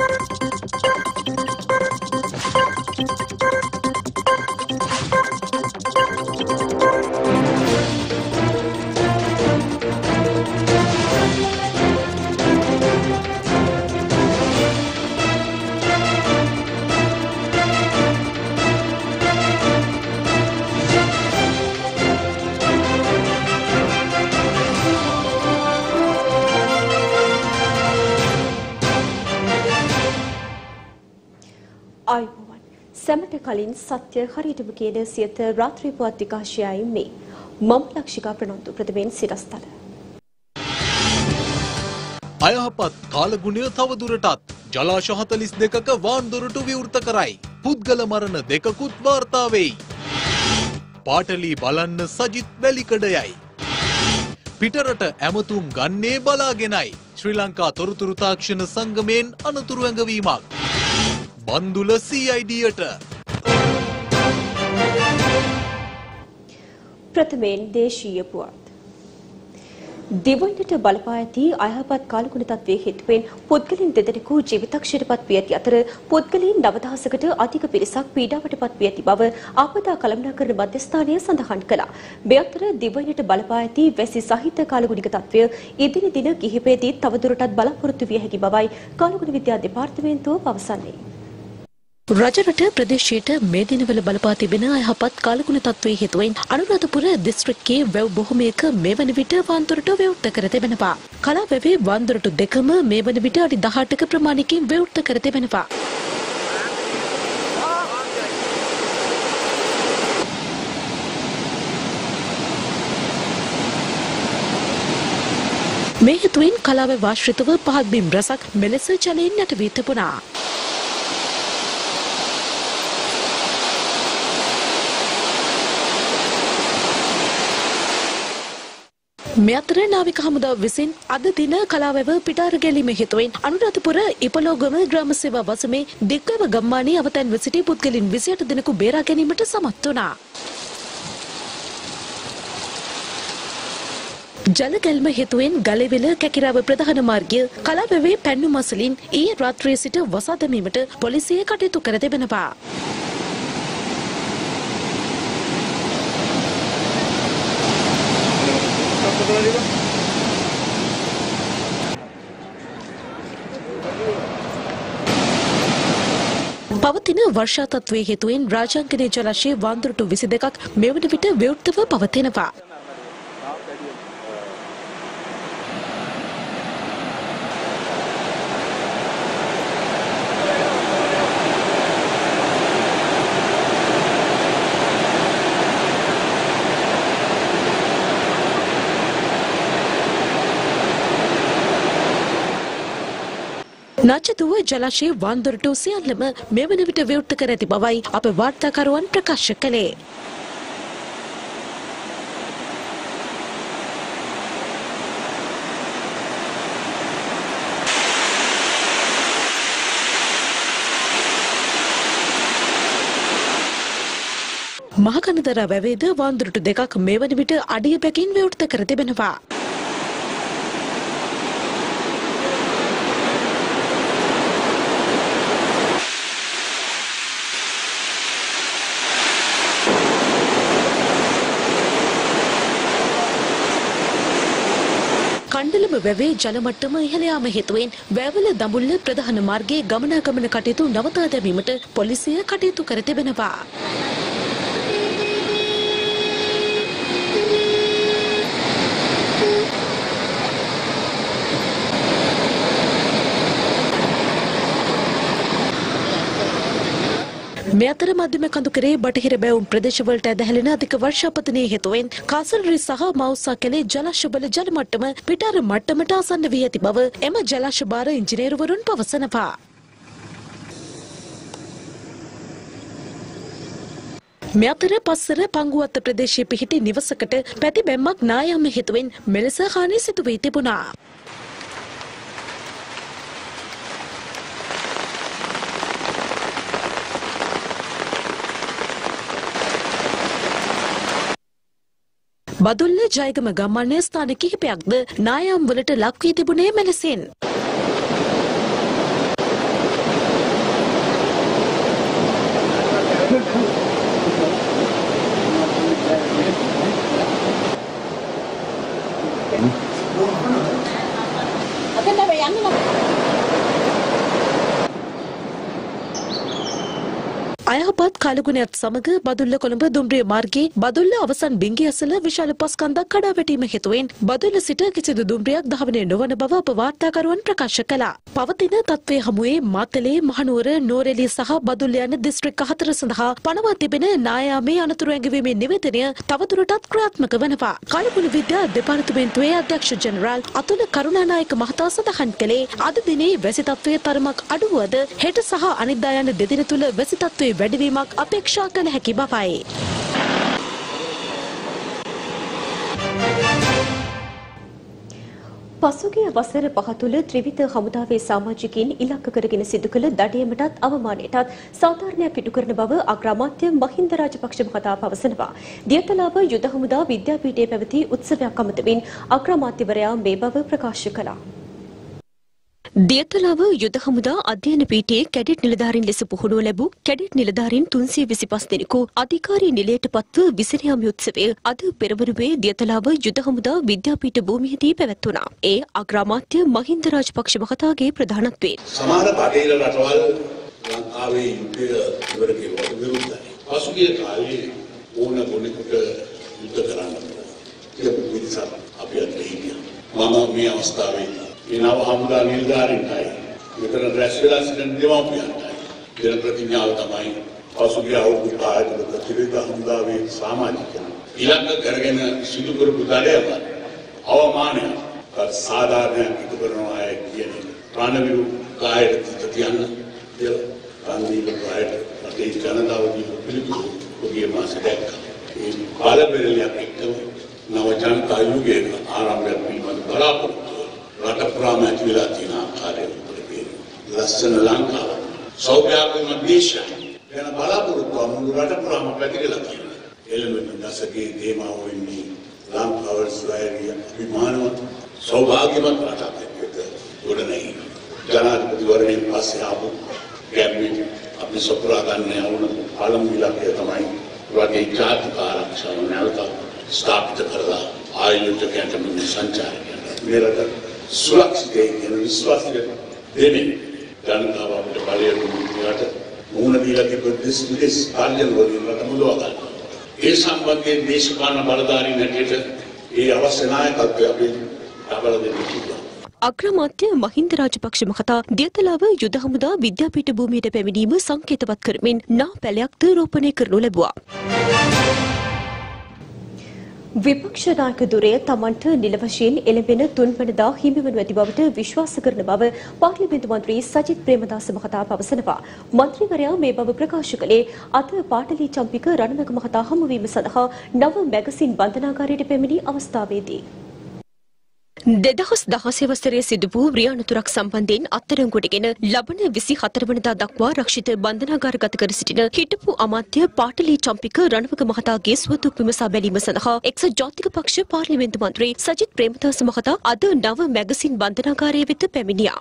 ආයුබෝවන් සැමට කලින් සත්‍ය හරියටම කියන සියත රාත්‍රී පුවත් විකාශයයි මේ මම ලක්ෂිකා ප්‍රනන්දු ප්‍රථමයෙන් සිරස්තල අයහපත් කාලගුණය තවදුරටත් ජලාශ 42ක වාන්දොරටු විවෘත කරයි පුද්ගල මරණ දෙකකුත් වාර්තා වෙයි පාටලී බලන්න සජිත් වැලිකඩයයි පිටරට ඇමතුම් ගන්නේ බලාගෙනයි ශ්‍රී ලංකා තොරතුරු තාක්ෂණ සංගමයෙන් අනතුරු ඇඟවීමක් බන්දුල CIDට ප්‍රථමයෙන් දේශීය පුවත් දිවයිනට බලපා ඇති අයහපත් කාලගුණ තත්ත්වයේ හේතුවෙන් පුද්ගලයන් දෙදෙනෙකු ජීවිතක්ෂයටපත් වී ඇති අතර පුද්ගලයන් 9000කට අධික පිරිසක් පීඩාවටපත් වී ඇති බව ආපදා කළමනාකරණ මධ්‍යස්ථානය සඳහන් කළා. මේ අතර දිවයිනට බලපා ඇති වැසි සහිත කාලගුණික තත්ත්වය ඉදිරි දින කිහිපයේදී තවදුරටත් බලාපොරොත්තු විය හැකි බවයි කාලගුණ විද්‍යා දෙපාර්තමේන්තුව පවසන්නේ. රජරට ප්‍රදේශයට මේ දිනවල බලපා තිබෙන අයහපත් කාලගුණ තත්ත්වයේ හේතුවෙන් අනුරාධපුර දිස්ත්‍රික්කයේ වැව් බොහොමයක මේ වන විට වන්දොරටු විවෘත කර තිබෙනවා. කලාවැවේ වන්දොරටු දෙකම මේ වන විට අඩි 18ක ප්‍රමාණයකින් විවෘත කර තිබෙනවා. මේ හේතුවෙන් කලාවැව ආශ්‍රිතව පහත් බිම් රසක් මෙලෙස ජලයෙන් යට වී තිබුණා. මේ අතර නාවික හමුදාව විසින් අද දින කලාවැව පිටාර ගැලීම හේතුවෙන් අනුරාධපුර ඉපලෝගම ග්‍රාම සේවා වසමේ දික්වැව ගම්මානයේ අවතැන්ව සිටි පුද්ගලයන් 28 දෙනෙකු බේරා ගැනීමට සමත් වුණා. ජල ගැල්ම හේතුවෙන් ගලේවිල කැකිරාව ප්‍රධාන මාර්ගය කලාවැවේ පැන්නු මසලින් ඊයේ රාත්‍රියේ සිට වසා දැමීමට පොලිසිය කටයුතු කර තිබෙනවා. පවතින වර්ෂා තත්ත්වයේ හේතුවෙන් රාජාංගනයේ ජලාශයේ වන්දොරටු 22ක් මෙවන විට විවෘතව පවතිනවා. නාචදුව ජලාශයේ වන්දොරටු සියල්ලම මෙවන විට විවෘත කර ඇති බවයි අප වාර්තාකරුවන් ප්‍රකාශ කළේ. මහකනදර වැවේද වන්දොරටු දෙකක් මෙවන විට අඩිය බැගින් විවෘත කර තිබෙනවා. කණ්ඩලම වැවේ ජල මට්ටම ඉහළ යාම හේතුවෙන් වැවල දඹුල්ල ප්‍රධාන මාර්ගයේ ගමනාගමන කටයුතු නවතා දැමීමට පොලිසිය කටයුතු කර තිබෙනවා. මේ අතර මධ්‍යම කඳුකරේ බටහිර බැවුම් ප්‍රදේශවලට ඇදහැලෙන අධික වර්ෂාපතනයේ හේතුවෙන් කාසල්රි සහ මවුසා කැලේ ජලාශවල ජල මට්ටම පිටාර මට්ටමට ආසන්න වී ඇති බව එම ජලාශ භාර ඉංජිනේරුවරුන් පවසනවා. මේ අතර පස්සර පංගුවත්ත ප්‍රදේශයේ පිහිටි නිවසකට පැති බැම්මක් නායාම හේතුවෙන් මෙලෙස හානි සිදු වී තිබුණා. බදුල්ල ජයගම ගම්මානයේ ස්ථාන කිහිපයක්ද නායම් වලට ලක් වී තිබුණේ මෙලෙසින්. අයහපත් කාලගුණයත් සමග බදුල්ල කොළඹ දුම්රිය මාර්ගයේ බදුල්ල අවසන් බිංගිය ඇසළ විශාල පස් කන්දක් කඩා වැටීම හේතුවෙන් බදුල්ල සිට කිසිදු දුම්රියක් ධාවනය නොවන බව අප වාර්තාකරුවන් ප්‍රකාශ කළා. පවතින තත්ත්වය හමුවේ මාතලේ මහනුවර නෝරෙලි සහ බදුල්ල යන දිස්ත්‍රික්ක 4 සඳහා පනවා තිබෙන නායාමේ අනතුරු ඇඟවීමේ නිවේදනය තවදුරටත් ක්‍රියාත්මක වනවා. කාලගුණ විද්‍යා දෙපාර්තමේන්තුවේ අධ්‍යක්ෂ ජෙනරාල් අතුල කරුණානායක මහතා සඳහන් කළේ අද දිනේ වැසි තත්ත්වය තරමක් අඩු වුවද හෙට සහ අනිද්දා යන දෙදින තුල වැසි තත්ත්වයේ වැඩිවීමක් අපේක්ෂා කළ හැකි බවයි. පසුගිය වසර 5 තුළ ත්‍රිවිධ හමුදාවේ සමාජිකයින් ඉලක්ක කරගෙන සිදු කළ දඩයමටත් අවමානයටත් සාධාරණයක් ඉටු කරන බව අග්‍රාමාත්‍ය මහින්ද රාජපක්ෂ මහතා පවසනවා. දියතලාව යුද හමුදා විද්‍යාපීඨයේ පැවති උත්සවයක් අමතමින් අග්‍රාමාත්‍යවරයා මේ බව ප්‍රකාශ කළා. දියතලාව යුද හමුදා අධ්‍යයන පීඨයේ කැඩෙට් නිලධාරීන් ලෙස පුහුණුව ලැබූ කැඩෙට් නිලධාරීන් 325 දෙනෙකු අධිකාරී නිලයට පත්ව විසිර යාම උත්සවය අද පෙරවරුවේ දියතලාව යුද හමුදා විද්‍යාපීඨ භූමියේදී පැවැත්වුණා. ඒ අග්‍රාමාත්‍ය මහින්ද රාජපක්ෂ මහතාගේ ප්‍රධානත්වයෙන් සමහර බටහිර රටවල් ලංකාවේ යුද්ධය ඉවර කෙරුවට විරුද්ධයි. පසුගිය කාලේ ඕන කෙනෙකුට යුද්ධ කරන්න කියලා විදිහට අපි අද හිටියා. මම මේ අවස්ථාවේදී මේ නව හමුදා නිලධාරීන්ටයි මෙතන රැස් වෙලා සිටින දෙමාපියන්ටයි දෙන ප්‍රතිඥාව තමයි පසුගිය අවුරුදු 5 තුළ ත්‍රිවිධ හමුදාවේ සමාජිකයන් ඉලක්ක කරගෙන සිදු කරපු දඩයම අවමානය සාධාරණයක් ඉටු කරනවා කියන ප්‍රාණවිරු කායයට තියන්න කියලා ගාන්ධීල කායයට රටේ ජනතාවගේ පිළිතුරු ඔබේ මාස දැක්කා. ඒ කාලපරිලයක් එක්කම නව ජනතා යුගයේ ආරම්භයක් පිළිබඳ බලාපොරොත්තු රට පුරාම ඇති වෙලා තියෙන ආකාරය පිළිබඳ ලස්සන ලංකාව සෞභාග්‍යමත් දේශය වෙන බලාපොරොත්තු මුළු රට පුරාම පැතිරලා තියෙනවා. එළඹෙන දශකයේ තේමාවෙන්නේ ලංකාව ස්වයං අභිමානවත් සෞභාග්‍යමත් රටක් එක්ක ගොඩනැගී ජනාධිපතිවරණයෙන් පස්සේ ආපු කැබිනට් අපි සපුරා ගන්න යවුන පළමු ඉලක්කය තමයි රටේ ජාතික ආරක්ෂාව නැවත ස්ථාපිත කරලා ආයෝජකයන්ට සංචාරකයන් මේ රට සුරක්ෂිතයි කියන විශ්වාසය දෙන්නේ ජනතාව අපිට බලය දුන්නට මුණ දීලා තිබෙන විදේශ කාර්යයන් වලින් රට මුදවා ගන්න. ඒ සම්බන්ධයෙන් දේශපාලන බලධාරීන් හැටියට ඒ අවශ්‍ය නායකත්වය අපි ලබා දෙන්න කිව්වා. අග්‍රාමාත්‍ය මහින්ද රාජපක්ෂ මහතා දියතලාව යුද හමුදා විද්‍යාපීඨ භූමියට පැමිණීම සංකේතවත් කරමින් නා පැලයක්ද රෝපණය කරනු ලැබුවා. විපක්ෂ නායක දුරය තමන්ට නිල වශයෙන් එළඹෙන 3 වෙනිදා හිමිවනු ඇති බවට විශ්වාස කරන බව පාර්ලිමේන්තු මන්ත්‍රී සජිත් ප්‍රේමදාස මහතා පවසනවා. මන්ත්‍රීවරයා මේ බව ප්‍රකාශ කළේ අද පාටලී චම්පික රණවක මහතා හමුවීම සඳහා නව මැගසින් බන්ධනාගාරයට පැමිණි අවස්ථාවේදී. 2016 වසරේ සිදු වූ රියානතුරක් සම්බන්ධයෙන් අත්අඩංගුවටගෙන ලබන 24 වෙනිදා දක්වා රක්ෂිත බන්ධනාගාරගත කර සිටින හිටපු අමාත්‍ය පාටලී චම්පික රණවක මහතාගේ සුවදුක් විමසා බැලීම සඳහා එක්සත් ජාතික පක්ෂ පාර්ලිමේන්තු මන්ත්‍රී සජිත් ප්‍රේමදාස මහතා අද නව මැගසින් බන්ධනාගාරය වෙත පැමිණියා.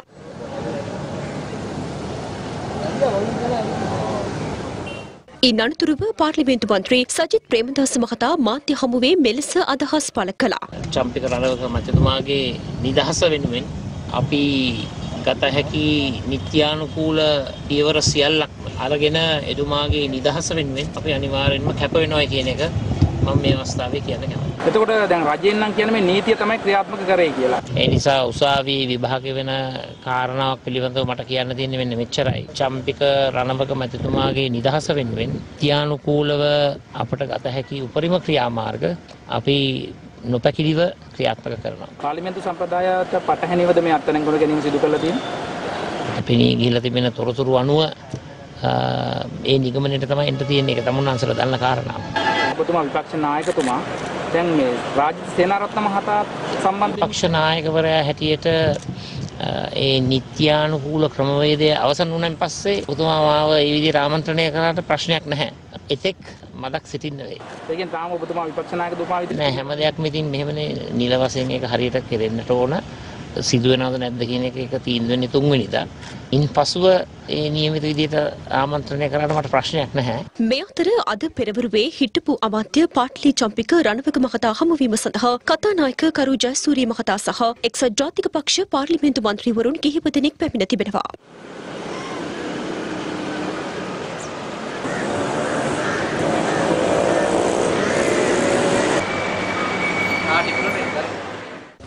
ඉන් අනතුරුව පාර්ලිමේන්තු මන්ත්‍රී සජිත් ප්‍රේමදාස මහතා මාධ්‍ය හමුවේ මෙලෙස අදහස් පළ කළා. චම්පික රණවක මහතුමාගේ නිදහස වෙනුවෙන් අපි ගත හැකි නිත්‍යානුකූල පියවර සියල්ලක් අරගෙන එතුමාගේ නිදහස වෙනුවෙන් අපි අනිවාර්යෙන්ම කැප වෙනවා කියන එක මම මේ අවස්ථාවේ කියන්න කැමතියි. එතකොට දැන් රජයෙන් නම් කියන්නේ මේ නීතිය තමයි ක්‍රියාත්මක කරේ කියලා. ඒ නිසා උසාවි විභාග වෙන කාරණාවක් පිළිබඳව මට කියන්න තියෙන්නේ මෙන්න මෙච්චරයි. චම්පික රණවක මැතිතුමාගේ නිදහස වෙනුවෙන් ත්‍යානුකූලව අපට ගත හැකි උපරිම ක්‍රියාමාර්ග අපි නොපැකිලිව ක්‍රියාත්මක කරනවා. පාර්ලිමේන්තු සම්ප්‍රදායට පටහැනිවද මේ අත්අඩංගුවට ගැනීම සිදු කරලා තියෙන්නේ? පෙනී ගිහිලා තිබෙන තොරතුරු අනුව ඒ නිගමනයට තමයි එන්න තියෙන්නේ. ඒක තමුන්වන්සලා දන්න කාරණාව. ඔබතුමා විපක්ෂ නායකතුමා දැන් මේ රාජ්‍ය සේනාරත්න මහතා සම්බන්ධ විපක්ෂ නායකවරයා හැටියට ඒ නිත්‍යානුකූල ක්‍රමවේදය අවසන් වුණාන් පස්සේ ඔබතුමා මාව ඒ විදිහට ආමන්ත්‍රණය කරාට ප්‍රශ්නයක් නැහැ. එතෙක් මදක් සිටින්න වෙයි. ඒකෙන් තාම ඔබතුමා විපක්ෂ නායකතුමා විදිහට නෑ හැම දෙයක්ම ඉතින් මෙහෙමනේ නිල වශයෙන් ඒක හරියට කෙරෙන්නට ඕන. සිදු වෙනවද නැද්ද කියන එක තීන්දුව වෙන්නේ 3 වෙනිදා. ඉන් පසුව ඒ නියමිත විදිහට ආමන්ත්‍රණය කරාට මට ප්‍රශ්නයක් නැහැ. මේ අතර අද පෙරවරුවේ හිටපු අමාත්‍ය පාටලී චම්පික රණවක මහතා හමුවීම සඳහා කතානායක කරු ජයසූරිය මහතා සහ එක්සත් ජාතික පක්ෂ පාර්ලිමේන්තු මන්ත්‍රීවරුන් කිහිප දෙනෙක් පැමිණ තිබෙනවා.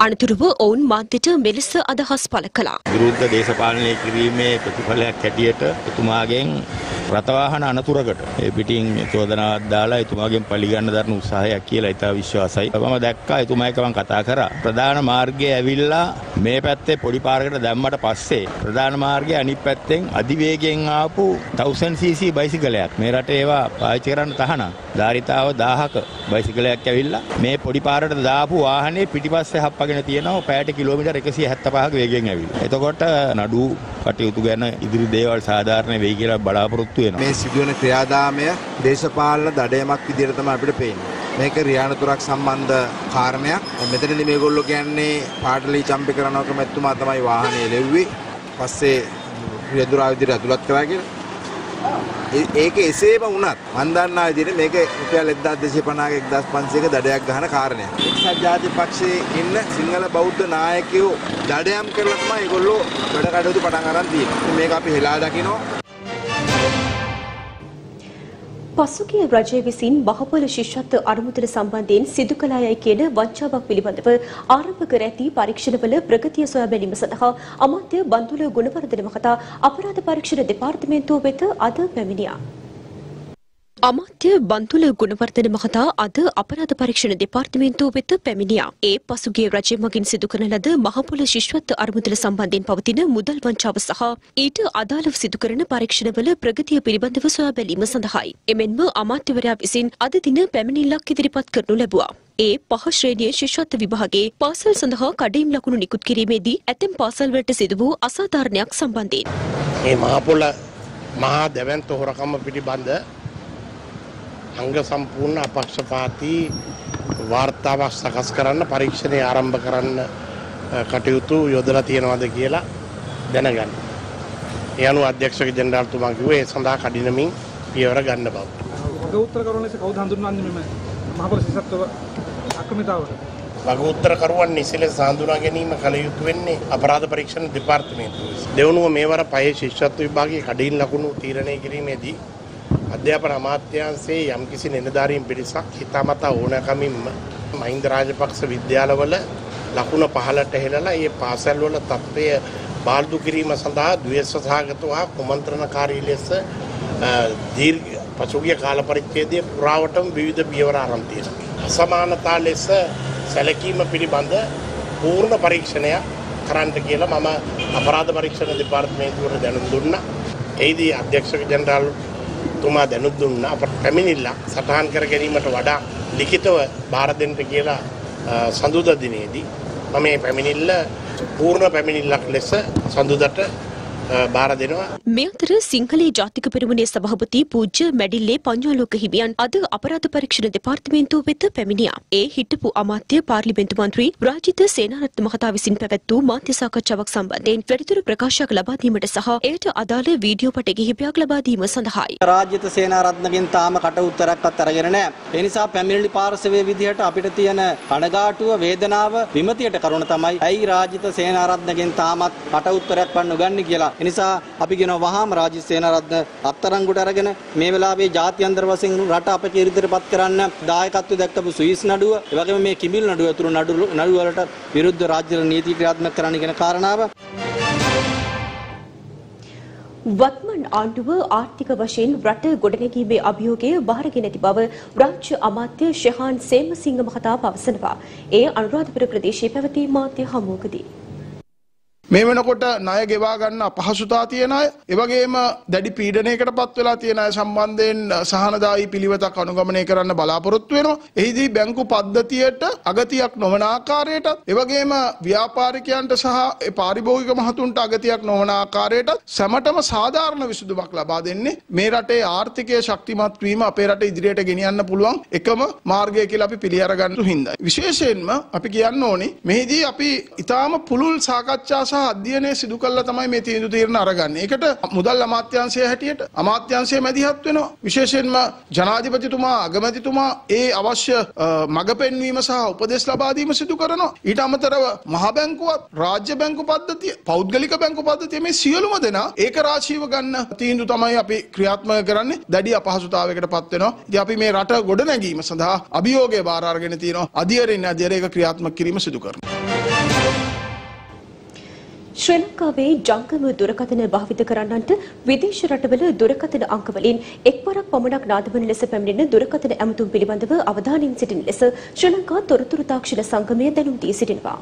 අනතුරුව ඔවුන් මාධ්‍යට මෙලෙස අදහස් පළ කළා. විරුද්ධ දේශපාලනය කිරීමේ ප්‍රතිඵලයක් හැටියට එතුමාගෙන් රථවාහන අනතුරකට ඒ පිටින් චෝදනාවක් දාලා එතුමාගෙන් පරිගන්න දරන උත්සාහයක් කියලා ඉතා විශ්වාසයි. මම දැක්කා එතුමා එක්ක මම කතා කරා. ප්‍රධාන මාර්ගයේ ඇවිල්ලා මේ පැත්තේ පොඩි පාරකට දැම්මට පස්සේ ප්‍රධාන මාර්ගයේ අනිත් පැත්තෙන් අධිවේගයෙන් ආපු 1000cc බයිසිකලයක් මේ රටේ ඒවා පාවිච්චි කරන්න තහනම්. ධාරිතාව 1000ක බයිසිකලයක් ඇවිල්ලා මේ පොඩි පාරකට දාපු වාහනේ පිටිපස්සේ හප්පගෙන තියෙනවා පැයට කිලෝමීටර් 175ක වේගයෙන් ඇවිල්ලා. එතකොට නඩු කටයුතු ගැන ඉදිරි දේවල් සාධාරණ වෙයි කියලා බලාපොරොත්තු වෙනවා. මේ සිදුවන ක්‍රියාදාමය දේශපාලන දඩයමක් විදිහට තමයි අපිට පේන්නේ. මේක රියානතුරක් සම්බන්ධ කාරණයක්. මෙතනදී මේගොල්ලෝ කියන්නේ පාටලි චම්පි කරනවක මැතිතුමා තමයි වාහනේ ලෙව්වේ. පස්සේ රියදුරා විදිහට අතුලත් කරා කියලා. ඒක එසේම වුණත් මන් දන්නා විදිහට මේක රුපියල් 1250ක 1500ක දඩයක් ගන්න කාරණයක්. එක්සත් ජාතික පක්ෂයේ ඉන්න සිංහල බෞද්ධ නායකයෝ දඩයම් කරලා තමයි ඒගොල්ලෝ වැඩ කටයුතු පටන් අරන් තියෙන්නේ. මේක අපි හෙලා දකිනවා. පසුගිය රජය විසින් මහපොළ ශිෂ්‍යත්ව අනුමೋದන සම්බන්ධයෙන් සිදු කළ යයි කියන වංචාවක් පිළිබඳව ආරම්භ කර ඇති පරීක්ෂණවල ප්‍රගතිය සොයා බැලීම සඳහා අමාත්‍ය බන්දුල ගුණවර්ධන මහතා අපරාධ පරීක්ෂණ දෙපාර්තමේන්තුව වෙත අද පැමිණියා. අමාත්‍ය බන්තුල ගුණවර්ධන මහතා අද අපරාධ පරීක්ෂණ දෙපාර්තමේන්තුව වෙත පැමිණියා. ඒ පසුගිය රජය මගින් සිදු කරන ලද මහපොළ ශිෂ්‍යත්ව අනුමೋದන සම්බන්ධයෙන් පවතින මුදල් වංචාව සහ ඊට අදාළව සිදු කරන පරීක්ෂණවල ප්‍රගතිය පිළිබඳව සොයා බැලීම සඳහායි. එමෙන්ම අමාත්‍යවරයා විසින් අද දින පැමිණිල්ලක් ඉදිරිපත් කරනු ලැබුවා. ඒ පහ ශ්‍රේණියේ ශිෂ්‍යත්ව විභාගයේ පාසල් සඳහා කඩයිම් ලකුණු නිකුත් කිරීමේදී ඇතැම් පාසල් වලට සිදු වූ අසාධාරණයක් සම්බන්ධයෙන් මේ මහපොළ මහා දැවැන්ත හොරකම පිළිබඳ අංග සම්පූර්ණ අපක්ෂපාතී වාර්තාවක් සකස් කරන්න පරීක්ෂණය ආරම්භ කරන්න කටයුතු යොදලා තියෙනවද කියලා දැනගන්න. ඒ අනුව අධ්‍යක්ෂක ජෙනරාල්තුමා කිව්වේ ඒ සඳහා කඩිනමින් පියවර ගන්න බව. වග උත්තර කරුවන් ලෙස කවුද හඳුන්වන්නේ මෙම මහපොළ ශිෂ්‍යත්ව අක්‍රමිතාවට? වග උත්තර කරුවන් නිසලෙස හඳුනා ගැනීම කළ යුතු වෙන්නේ අපරාධ පරීක්ෂණ දෙපාර්තමේන්තුව. දෙවනුව මේවර පහේ ශිෂ්‍යත්ව විභාගයේ කඩින් ලකුණු තීරණය කිරීමේදී අධ්‍යාපන අමාත්‍යාංශයේ යම්කිසි නිලධාරීන් පිරිසක් හිතාමතා ඕනෑකමින්ම මහින්ද රාජපක්ෂ විද්‍යාලවල ලකුණ පහළට හෙළලා ඒ පාසල්වල තත්ත්වය බාල්දු කිරීම සඳහා ද්වේෂසහගතව හා කුමන්ත්‍රණකාරී ලෙස දීර්ඝ පසුගිය කාල පරිච්ඡේදයේ පුරාවටම විවිධ පියවර ආරම්භ තියෙනවා. අසමානතා ලෙස සැලකීම පිළිබඳ පූර්ණ පරීක්ෂණයක් කරන්න කියලා මම අපරාධ පරීක්ෂණ දෙපාර්තමේන්තුවට දැනුම් දුන්නා. එහිදී අධ්‍යක්ෂක ජෙනරාල් තුමා දැනුම් දුන්නා අපට පැමිණිල්ලක් සටහන් කර ගැනීමට වඩා ලිඛිතව බාර දෙන්න කියලා සඳුදා දිනේදී මම මේ පැමිණිල්ල පූර්ණ පැමිණිල්ලක් ලෙස සඳුදාට බාර දෙනවා. මේ අතර සිංහලයේ ජාතික පෙරමුණේ සභාපති පූජ්‍ය මැඩිල්ලේ පඤ්ඤාලෝක හිමියන් අද අපරාධ පරීක්ෂණ දෙපාර්තමේන්තුව වෙත පැමිණියා. ඒ හිටපු අමාත්‍ය පාර්ලිමේන්තු මන්ත්‍රී රාජිත සේනාරත්න මහතා විසින් පැවැත් වූ මාධ්‍ය සාකච්ඡාවක් සම්බන්ධයෙන් වැඩිදුර ප්‍රකාශයක් ලබා දීමට සහ එයට අදාළ වීඩියෝ පට කිහිපයක් ලබා දීම සඳහායි. රාජිත සේනාරත්නගෙන් තාම කට උත්තරයක්වත් අරගෙන නැහැ. ඒ නිසා පැමිණිලි පාර්ශවයේ විදිහට අපිට තියෙන කනගාටුව වේදනාව විමතියට කරුණ තමයි ඇයි රාජිත සේනාරත්නගෙන් තාමත් කට උත්තරයක් වත් නොගන්නේ කියලා. එනිසා අපි කියනවා වහාම රාජිත සේනාරත්න අත්අඩංගුවට අරගෙන මේ වෙලාවේ ජාත්‍යන්තර වශයෙන් රට අපේ ඉදිරිපත් කරන්න දායකත්වය දක්වපු ස්විස් නඩුව, ඒ වගේම මේ කිමිල් නඩුව අතුරු නඩු වලට විරුද්ධ රාජ්‍ය නීති ක්‍රියාත්මක කරන්න කියන කාරණාව වත්මන් ආණ්ඩුව ආර්ථික වශයෙන් රට ගොඩනැගීමේ අභියෝගය බාරගෙන ඇති බව රාජ්‍ය අමාත්‍ය ශෙහාන් සේමසිංහ මහතා පවසනවා. ඒ අනුරාධපුර ප්‍රදේශයේ පැවති මාධ්‍ය හමුවකදී මේ වෙනකොට ණය ගෙවා ගන්න අපහසුතා තියෙන අය, ඒ වගේම දැඩි පීඩනයකටපත් වෙලා තියෙන අය සම්බන්ධයෙන් සහනදායී පිළිවෙතක් අනුගමනය කරන්න බලාපොරොත්තු වෙනවා. එහිදී බැංකු පද්ධතියට අගතියක් නොවන ආකාරයටත්, ඒ වගේම ව්‍යාපාරිකයන්ට සහ පාරිභෝගික මහතුන්ට අගතියක් නොවන ආකාරයටත් සැමටම සාධාරණ විසඳුමක් ලබා දෙන්නේ මේ රටේ ආර්ථිකය ශක්තිමත් වීම අපේ රට ඉදිරියට ගෙනියන්න පුළුවන් එකම මාර්ගය කියලා අපි පිළි අරගන්න හින්දායි. විශේෂයෙන්ම අපි කියන්න ඕනේ මෙහිදී අපි ඊටාම පුළුල් සාකච්ඡා අධ්‍යයනය සිදු කළා තමයි මේ තීන්දුව తీරන අරගන්නේ. ඒකට මුදල් අමාත්‍යාංශය හැටියට අමාත්‍යාංශය මැදිහත් වෙනවා. විශේෂයෙන්ම ජනාධිපතිතුමා අගමැතිතුමා ඒ අවශ්‍ය මඟ පෙන්වීම සහ උපදෙස් ලබා දීම සිදු කරනවා. ඊට අමතරව මහ බැංකුවත්, රාජ්‍ය බැංකු පද්ධතිය, පෞද්ගලික බැංකු පද්ධතිය මේ සියලුම දෙනා ඒක රාශීව ගන්න තීන්දුව තමයි අපි ක්‍රියාත්මක කරන්නේ. දැඩි අපහසුතාවයකටපත් වෙනවා. ඉතින් අපි මේ රට ගොඩනැගීම සඳහා අභියෝගය බාර අරගෙන තියෙනවා. අධියරින් ඒක ක්‍රියාත්මක කිරීම සිදු කරනවා. ශ්‍රී ලංකාවේ ජංගම දුරකථන භාවිත කරන්නන්ට විදේශ රටවල දුරකථන අංක වලින් එක්වරක් පමණක් නාදවන ලෙස පැමිණෙන දුරකථන ඇමතුම් පිළිබඳව අවධානයෙන් සිටින ලෙස ශ්‍රී ලංකා තොරතුරු තාක්ෂණ සංගමය දැනුම් දී සිටිනවා.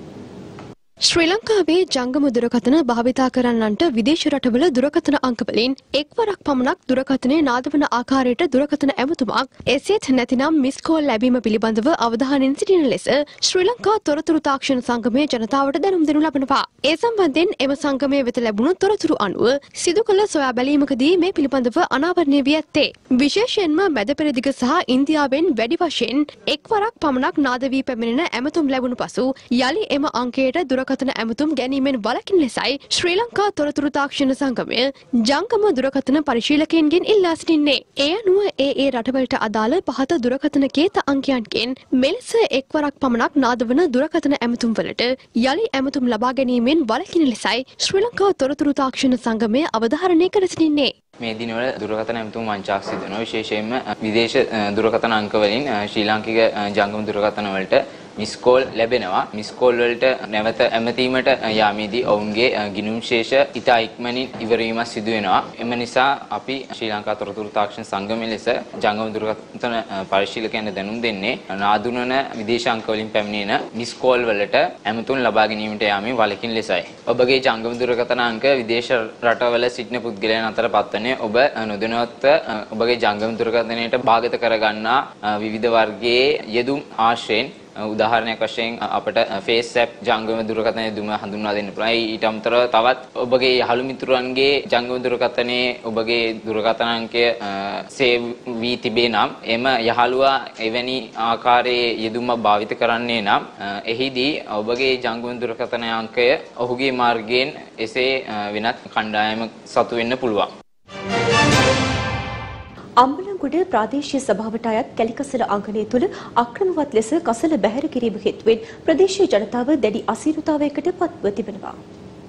ශ්‍රී ලංකාවේ ජංගම දුරකථන භාවිතා කරන්නන්ට විදේශ රටවල දුරකථන අංකවලින් එක්වරක් පමණක් දුරකථනයේ නාදවන ආකාරයට දුරකථන ඇමතුමක් එසේත් නැතිනම් මිස් කෝල් ලැබීම පිළිබඳව අවධානයෙන් සිටින ලෙස ශ්‍රී ලංකා තොරතුරු තාක්ෂණ සංගමය ජනතාවට දැනුම් දෙනු ලබනවා. ඒ සම්බන්ධයෙන් එම සංගමය වෙත ලැබුණු තොරතුරු අනුව සිදු කළ සොයා බැලීමකදී මේ පිළිබඳව අනාවරණය වී ඇත්තේ. විශේෂයෙන්ම මැද පෙරදිග සහ ඉන්දියාවෙන් වැඩි වශයෙන් එක්වරක් පමණක් නාද වී පැමිණෙන ඇමතුම් ලැබුණු පසු යලි එම අංකයට දුරකථන ඇමතුම් ගැනීමෙන් වළකින ලෙසයි ශ්‍රී ලංකා තොරතුරු තාක්ෂණ සංගමය ජංගම දුරකථන පරිශීලකයන්ගෙන් ඉල්ලා සිටින්නේ. ඒ අනුව ඒ රටවලට අදාළ පහත දුරකථන කේත අංකයන්ගෙන් මෙලෙස එක්වරක් පමණක් නාදවන දුරකථන ඇමතුම් වලට යලි ඇමතුම් ලබා ගැනීමෙන් වළකින ලෙසයි ශ්‍රී ලංකා තොරතුරු තාක්ෂණ සංගමය අවධාරණය කර සිටින්නේ. මේ දිනවල දුරකථන ඇමතුම් වංචාවක් සිදු වෙනවා. විශේෂයෙන්ම විදේශ දුරකථන අංක වලින් ශ්‍රී ලාංකික ජංගම දුරකථන වලට මිස් කෝල් ලැබෙනවා. මිස් කෝල් වලට නැවත ඇමතීමට යාමේදී ඔවුන්ගේ ගිණුම් ශේෂ ඉතා ඉක්මනින් ඉවර වීමක් සිදු වෙනවා. එම නිසා අපි ශ්‍රී ලංකා තොරතුරු තාක්ෂණ සංගමය ලෙස ජංගම දුරකථන පරිශීලකයන්ට දැනුම් දෙන්නේ නාදුනන විදේශ අංක වලින් පැමිණෙන මිස් කෝල් වලට ඇමතුම් ලබා ගැනීමට යාමේ වළකින ලෙසයි. ඔබගේ ජංගම දුරකථන අංක විදේශ රටවල සිටින පුද්ගලයන් අතර පත්වන්නේ ඔබ නොදැනුවත්ව ඔබගේ ජංගම දුරකථනයට භාගත කරගන්නා විවිධ වර්ගයේ යෙදුම් ආශ්‍රයෙන් උදාහරණයක් වශයෙන් අපට ෆේස් ඇප් ජංගම දුරකථන යෙදුම හඳුන්වා දෙන්න පුළුවන්. ඊට අමතරව තවත් ඔබගේ යහළු මිතුරන්ගේ ජංගම දුරකථනයේ ඔබගේ දුරකථන අංකය සේව් වී තිබේ නම් එම යහළුවා එවැනි ආකාරයේ යෙදුමක් භාවිත කරන්නේ නම් එහිදී ඔබගේ ජංගම දුරකථන අංකය ඔහුගේ මාර්ගයෙන් එසේ වෙනත් කණ්ඩායමක් සතු වෙන්න පුළුවන්. අම්බලන්ගොඩ ප්‍රාදේශීය සභාවට අයත් කැලිකසල අංගණය තුළ අක්‍රමවත් ලෙස කසල බැහැර කිරීම හේතුවෙන් ප්‍රදේශීය ජනතාව දැඩි අසීරුතාවයකට පත්ව තිබෙනවා.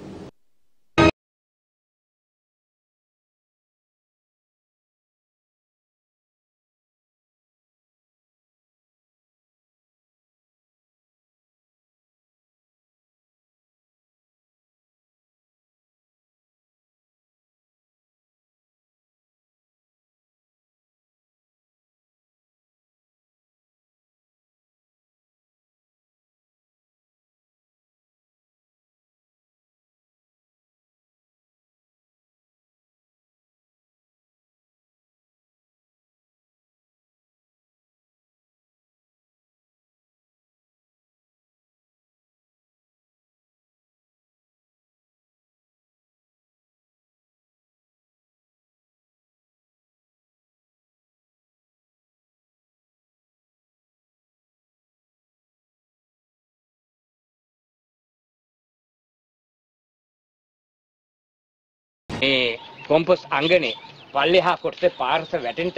මේ කොම්පස් අංගනේ පල්ලෙහා කොටසේ පාරට වැටෙන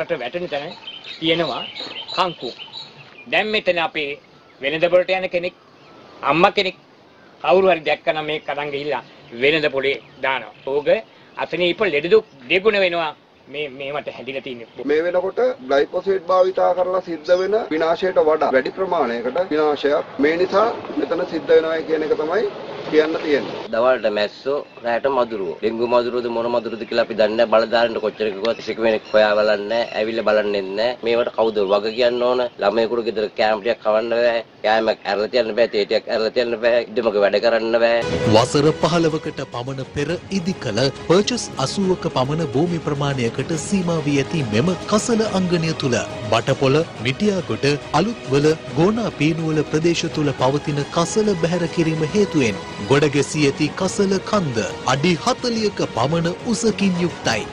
තැන තියෙනවා කංකු. දැන් මෙතන අපේ වෙළඳ පොළට යන කෙනෙක් අම්මා කෙනෙක් කවුරු හරි දැක්කනම් මේක අරන් ගිහිල්ලා වෙළඳ පොළේ දානවා. ඕක අතනීප ලෙඩ දුක් දෙගුණ වෙනවා. මේවට හැදිලා තියෙන්නේ. මේ වෙනකොට ග්ලයිෆොසේට් භාවිතා කරලා සිද්ධ වෙන විනාශයට වඩා වැඩි ප්‍රමාණයකට විනාශයක් මේ නිසා මෙතන සිද්ධ වෙනවා කියන එක තමයි කියන්න තියෙන්නේ. දවල්ට මැස්සෝ රැට මදුරුවෝ. ඩෙන්ගු මදුරුවෝද මොන මදුරුවෝද කියලා අපි දන්නේ නැහැ. බලදාරන්ට කොච්චර කිව්වත් කිසි කෙනෙක් හොයා බලන්නේ නැහැ. ඇවිල්ලා බලන්නේ නැහැ. මේවට කවුද වග කියන්න ඕන? ළමයෙකුට ගෙදර කෑම ටිකක් කවන්න බෑ. කෑමක් ඇරලා තියන්න බෑ. තේ ටිකක් ඇරලා තියන්න බෑ. ඉදමක වැඩ කරන්න බෑ. වසර 15කට පමණ පෙර ඉදිකල පර්චස් 80ක පමණ භූමි ප්‍රමාණයකට සීමා වී ඇති මෙම කසල අංගණය තුල බටපොළ, මිටියාගොඩ, අලුත්වල, ගෝනා පීනුවල ප්‍රදේශ තුල පවතින කසල බැහැර කිරීම හේතුවෙන් ගොඩ ගැසී ඇති කසල කන්ද අඩි 40ක පමණ උසකින් යුක්තයි.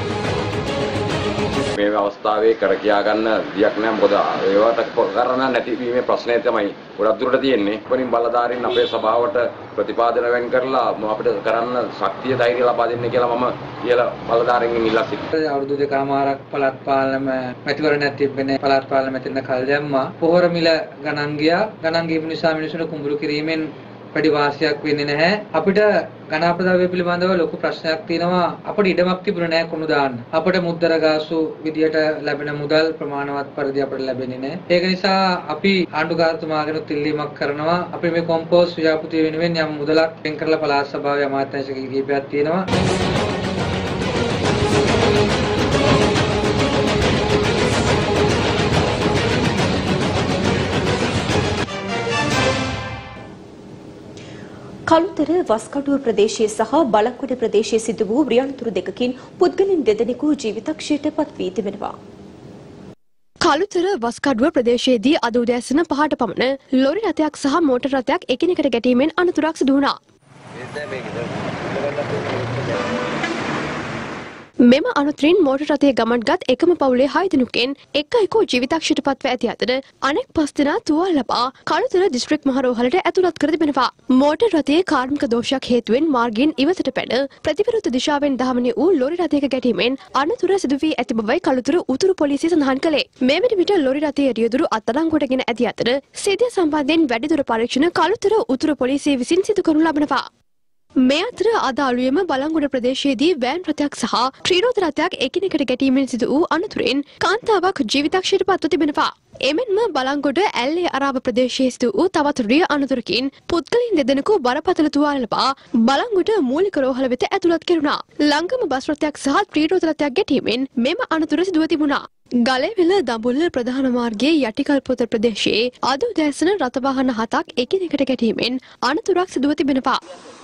මේ අවස්ථාවේ කර කියා ගන්න විදියක් නෑ. මොකද ඒවට කරන්න නැතිවීමේ ප්‍රශ්නය තමයි ගොඩක් දුරට තියෙන්නේ. වලින් බලධාරීන් අපේ සභාවට ප්‍රතිපාදන වෙන් කරලා අපිට කරන්න ශක්තිය ධෛර්යය ලබා දෙන්න කියලා මම කියලා බලධාරීන්ගෙන් ඉල්ලා සිටිනවා. අවුරුදු දෙකමාරක් පළාත් පාලම මැතිවරණයක් තිබෙන්නේ. පළාත් පාලම මෙතන කල් දැම්මා. පොහොර මිල ගණන් ගියා. ගණන් ගියපු නිසා මිනිසුන්ට කුඹුරු කිරීමෙන් වැඩි වාසියක් වෙන්නේ නැහැ. අපිට ඝන අපද්‍රව්‍ය පිළිබඳව ලොකු ප්‍රශ්නයක් තියෙනවා. අපිට ඉඩමක් තිබුණේ නැහැ කුණු දාන්න. අපිට මුද්දර ගාසු විදියට ලැබෙන මුදල් ප්‍රමාණවත් පරිදි අපිට ලැබෙන්නේ නැහැ. ඒක නිසා අපි ආණ්ඩුකාරතුමාගෙන් ඉල්ලීමක් කරනවා. අපි මේ කොම්පෝස්ට් ව්‍යාපෘතිය වෙනුවෙන් යම් මුදලක් වෙන් කරලා පළාත් සභාවේ අමාත්‍යාංශික කීපයක් තියෙනවා. කළුතර වස්කඩුව ප්‍රදේශයේ සහ බලක්කොඩ ප්‍රදේශයේ සිදු වූ ව්‍රියන්තුරු දෙකකින් පුද්ගලයන් දෙදෙනෙකු ජීවිතක්ෂයට පත්වී තිබෙනවා. කළුතර වස්කඩුව ප්‍රදේශයේදී අද උදෑසන 5ට පමණ ලොරි රථයක් සහ මෝටර් රථයක් එකිනෙකට ගැටීමෙන් අනතුරක් සිදු වුණා. මෙම අනතුරින් මෝටර් රථයේ ගමන්ගත් එකම පවුලේ 6 දෙනෙකුගෙන් එක්කෙකු ජීවිතක්ෂයට පත්ව ඇති අතර අනෙක් 5 දෙනා තුවාල ලබා කළුතර දිස්ත්‍රික් මහරෝහලට ඇතුළත් කර තිබෙනවා. මෝටර් රථයේ කාර්මික දෝෂයක් හේතුවෙන් මාර්ගයෙන් ඉවතට පැන ප්‍රතිවිරුද්ධ දිශාවෙන් දහමනය වූ ලොරි රථයක ගැටීමෙන් අනතුර සිදු වී ඇති බවයි කළුතර උතුරු පොලිසිය සඳහන් කළේ. මේ වෙන විට ලොරි රථයේ රියදුරු අත්අඩංගුවටගෙන ඇති අතර සිද්ධිය සම්බන්ධයෙන් වැඩිදුර පරීක්ෂණ කළුතර උතුරු පොලිසිය විසින් සිදු කරනු ලබනවා. මේ අතර අද අලුයම බලංගොඩ ප්‍රදේශයේදී වෑන් රථයක් සහ ත්‍රිරෝද රථයක් එකිනෙකට ගැටීමෙන් සිදු වූ අනතුරෙන් කාන්තාවක් ජීවිතක්ෂයට පත්ව තිබෙනවා. එමෙන්ම බලංගොඩ ඇල්ලේ අරාබ ප්‍රදේශයේ සිදු වූ තවත් රිය අනතුරකින් පුද්ගලයන් දෙදෙනෙකු බරපතල තුවාල ලබා බලංගොඩ මූලික රෝහල වෙත ඇතුළත් කෙරුණා. ලංගම බස් රථයක් සහ ත්‍රිරෝද රථයක් ගැටීමෙන් මෙම අනතුර සිදුව තිබුණා. ගලේවිල දඹුල්ල ප්‍රධාන මාර්ගයේ යටිකල්පොත ප්‍රදේශයේ අද උදෑසන රථ වාහන 7ක් එකිනෙකට ගැටීමෙන් අනතුරක් සිදුව තිබෙනවා.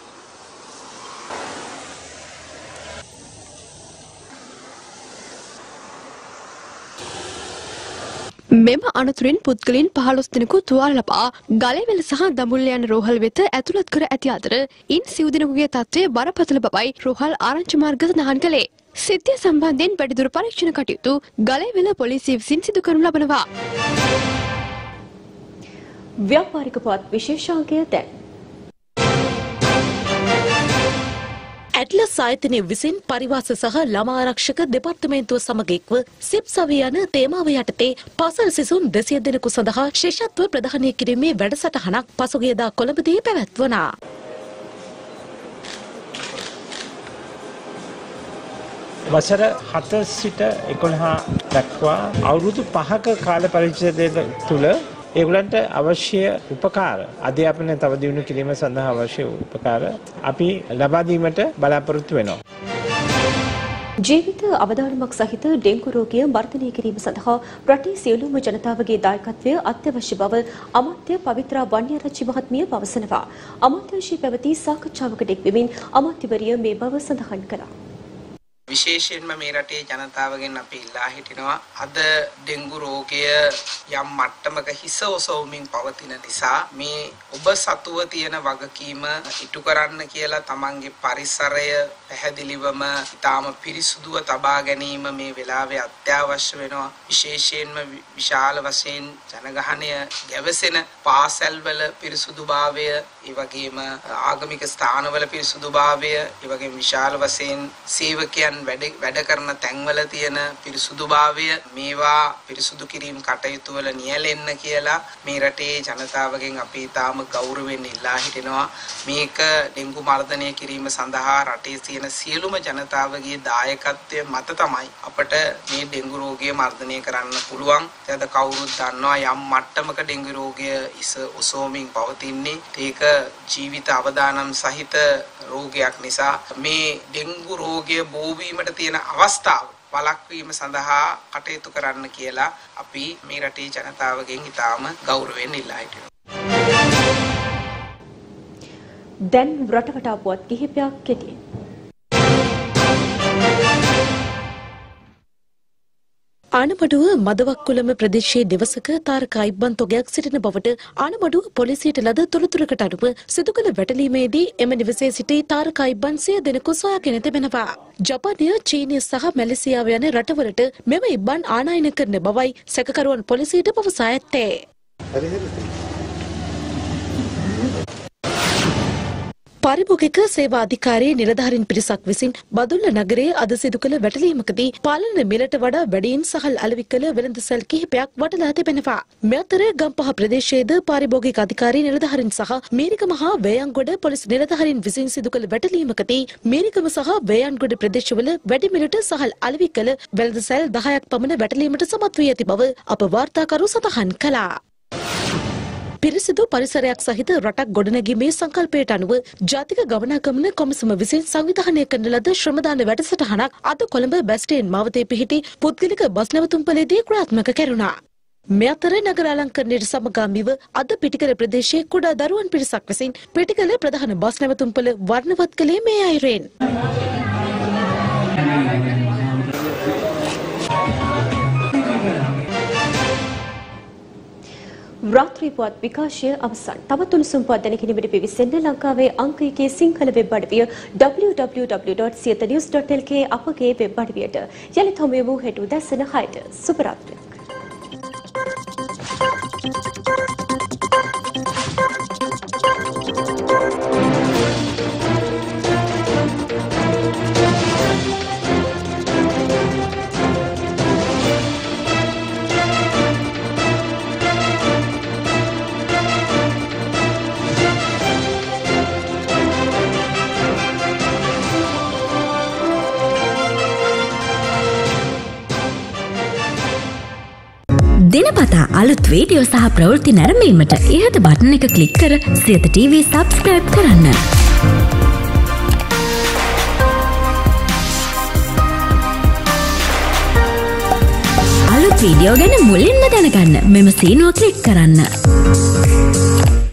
මෙම අනතුරින් පුද්ගලයන් 15 දෙනෙකු තුවාල ලබා ගලේවිල සහ දඹුල්ල යන රෝහල් වෙත ඇතුළත් කර ඇති අතර ඉන් සිව් දෙනෙකුගේ තත්ත්වය බරපතල බවයි රෝහල් ආරංචි මාර්ග සඳහන් කළේ. සිද්ධිය සම්බන්ධයෙන් වැඩිදුර පරීක්ෂණ කටයුතු ගලේවිල පොලිසිය විසින් සිදු කරනු ලබනවා. ව්‍යාපාරික පුවත් විශේෂාංකය දැන් ඇට්ලස් ආයතනය විසින් පරිවාස සහ ළමා ආරක්ෂක දෙපාර්තමේන්තුව සමග එක්ව සිප්සවි යන තේමාව යටතේ පාසල් සිසුන් 200 දෙනෙකු සඳහා ශිෂ්‍යත්ව ප්‍රදානය කිරීමේ වැඩසටහනක් පසුගියදා කොළඹදී පැවැත්වුණා. වසර 7 සිට 11 දක්වා අවුරුදු 5ක කාල පරිච්ඡේදය තුළ ඒගොල්ලන්ට අවශ්‍ය උපකාර අධ්‍යාපනය තව දියුණු කිරීම සඳහා අවශ්‍ය උපකාර අපි ලබා දීමට බලාපොරොත්තු වෙනවා. ජීවිත අවදානමක් සහිත ඩෙන්ගු රෝගය මර්ධනය කිරීම සඳහා රටේ සියලුම ජනතාවගේ දායකත්වය අත්‍යවශ්‍ය බව අමාත්‍ය පවිත්‍රා වන්නියාරච්චි මහත්මිය පවසනවා. අමාත්‍යාංශයේ පැවති සාකච්ඡාවකට එක් වෙමින් අමාත්‍යවරිය මේ බව සඳහන් කළා. විශේෂයෙන්ම මේ රටේ ජනතාවගෙන් අපි ඉල්ලා හිටිනවා අද ඩෙන්ගු රෝගය යම් මට්ටමක හිස ඔසවමින් පවතින නිසා මේ ඔබ සතුව තියෙන වගකීම ඉටු කරන්න කියලා තමන්ගේ පරිසරය පැහැදිලිවම ඊටාම පිරිසුදුව තබා ගැනීම මේ වෙලාවේ අත්‍යවශ්‍ය වෙනවා. විශේෂයෙන්ම විශාල වශයෙන් ජනගහනය ගැවසෙන පාසල්වල පිරිසුදුභාවය, ඒ වගේම ආගමික ස්ථානවල පිරිසුදුභාවය, ඒ වගේම විශාල වශයෙන් සේවකයන් වැඩ කරන තැන්වල තියෙන පිරිසුදුභාවය මේවා පිරිසුදු කිරීම කටයුතු වල නියැලෙන්න කියලා මේ රටේ ජනතාවගෙන් අපි තාම ගෞරවයෙන් ඉල්ලා හිටිනවා. මේක ඩෙන්ගු මර්ධනය කිරීම සඳහා රටේ තියෙන සියලුම ජනතාවගේ දායකත්වය මත තමයි අපට මේ ඩෙන්ගු රෝගය මර්ධනය කරන්න පුළුවන්. එතද කවුරුත් දන්නවා යම් මට්ටමක ඩෙන්ගු රෝගය ඉස ඔසෝමින් පවතින්නේ ඒක ජීවිත අවදානම් සහිත රෝගයක් නිසා මේ ඩෙන්ගු රෝගය බෝවීමට තියෙන අවස්ථාව වළක්වීම සඳහා කටයුතු කරන්න කියලා අපි මේ රටේ ජනතාවගෙන් ඉතාම ගෞරවයෙන් ඉල්ලා හිටිනවා. දැන් රටවටා පුවත් කිහිපයක් කෙටියෙන්. ආනමඩුව මදවක්කුළම ප්‍රදේශයේ දෙවසක තාරකා ඉබ්බන් තොගයක් සිටින බවට ආනමඩුව පොලිසියට ලද තොරතුරකට අනුව සිදු කළ වැටලීමේදී එම නිවසේ සිටි තාරකා ඉබ්බන් 100 දෙනෙකු සොයාගෙන තිබෙනවා. ජපානය, චීනය සහ මැලේසියාව යන රටවලට මෙම ඉබ්බන් ආනයන කරන බවයි සැකකරුවන් පොලිසියට පවසා ඇත්තේ. පාරිභෝගික සේවා අධිකාරියේ නිලධාරීන් පිරිසක් විසින් බදුල්ල නගරයේ අද සිදු කළ වැටලීමකදී පාලන මිලට වඩා වැඩියෙන් සහල් අලෙවි කළ වෙළඳසැල් කිහිපයක් වටලා තිබෙනවා. මේ අතර ගම්පහ ප්‍රදේශයේද පාරිභෝගික අධිකාරී නිලධාරීන් සහ මීරිගම හා වේයන්ගොඩ පොලිස් නිලධාරීන් විසින් සිදු කළ වැටලීමකදී මීරිගම සහ වේයන්ගොඩ ප්‍රදේශවල වැඩි මිලට සහල් අලෙවි කළ වෙළඳසැල් 10ක් පමණ වැටලීමට සමත් වී ඇති බව අප වාර්තාකරු සටහන් කළා. පිරිසිදු පරිසරයක් සහිත රටක් ගොඩනැගීමේ සංකල්පයට අනුව ජාතික ගමනාගමන කොමිසම විසින් සංවිධානය කරන ලද ශ්‍රමදාන වැඩසටහනක් අද කොළඹ බැස්ටේන් මාවතේ පිහිටි පුද්ගලික බස් නැවතුම්පලේදී ක්‍රියාත්මක කෙරුණා. මේ අතර නගර අලංකරණයට සමගාමීව අද පිටිකල ප්‍රදේශයේ කුඩා දරුවන් පිරිසක් විසින් පිටිකල ප්‍රධාන බස් නැවතුම්පල වර්ණවත් කළේ මේ අයුරෙන්. රාත්‍රී පුවත් විකාශය අවසන්. තවත් උණුසුම් පුවත් දැනගැනීමට පිවිසෙන්න ලංකාවේ අංක 1 සිංහල වෙබ් අඩවිය www.siethanews.lk අපගේ වෙබ් අඩවියට. යලිත් හමු වෙමු හෙට උදැසන 6ට. සුබ රාත්‍රියක්. දිනපතා අලුත් වීඩියෝ සහ ප්‍රවෘත්ති නැරඹීමට ඉහත බටන් එක ක්ලික් කර සියත TV සබ්ස්ක්‍රයිබ් කරන්න. අලුත් වීඩියෝ ගැන මුලින්ම දැනගන්න මෙම සීනුව ක්ලික් කරන්න.